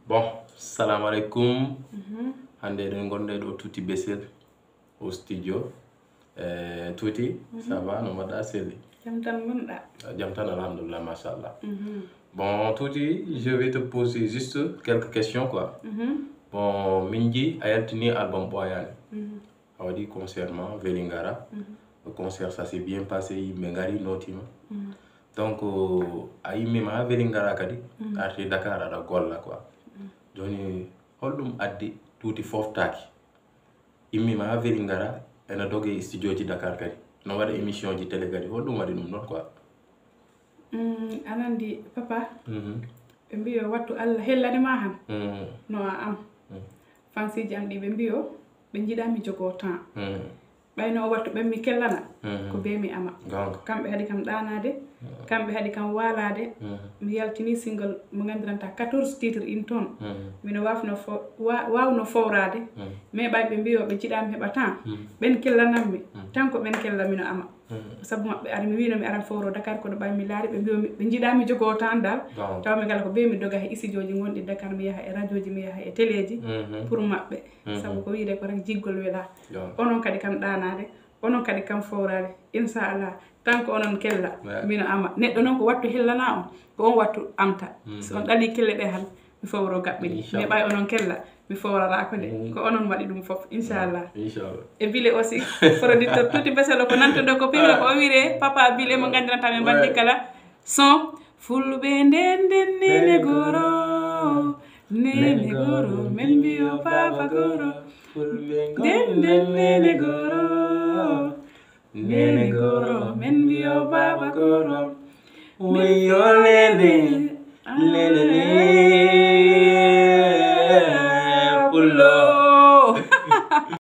Bon, salam alaikum. Hande de gonde do tuti Bessel au studio. Tuti, ça va, no mada seli. Jamtan alhamdulillah, mashallah. Bon, Tuti, je vais te poser juste quelques questions quoi. Bon, Minji a tenu album Boyan. On dit concernant Velingara. Le concert ça s'est bien passé, Mengari Notima. Donc, ayi mema Velingara kadi, arte Dakar à la Golla quoi. Donc, holdum addi tuuti fof taki immima Velingara ena doge studio ji Dakar kadi no wada émission ji télé kadi holdum wadi dum non quoi anandi papa be mbiyo wattu Allah hellade ma han no am fansi jam di be mbiyo be jidami jogo temps bayno wattu be mi kellana ko be mi ama kambe hadi kam danade kambe hadi kam walade mi yaltini single mo gandiranta 14 titres in ton mino wafno wawno fowrade mais bay be mbiyo be jidami heba temps ben kellanammi tanko ben kellamino ama sabu mabbe ari mi wino mi aran fowro Dakar ko do bay mi laari be mbiyo be jidami jogo temps dal taw mi gala ko be mi doga he isijoji gondi Dakar mi yaha e radioji mi yaha e téléji pour mabbe sabu ko wiide ko rek jiggol wela onon kadi kam danade onon kadi kam fowrade inshallah tanko onon kella mino ama neddo non ko wattu hellana on ko on wattu amta so on dali kelle de han mi fowro gabbe mi bay onon kella mi fowrara ko de ko onon wadi dum fof inshallah e bile aussi producteur tuti Bessel ko nanto do ko pimre ko wiire papa bile mo gandiranta men bandi kala son fulbe den nene goro men biyo papa goro den nene goro nene goro men biyo papa goro we yo lele pullo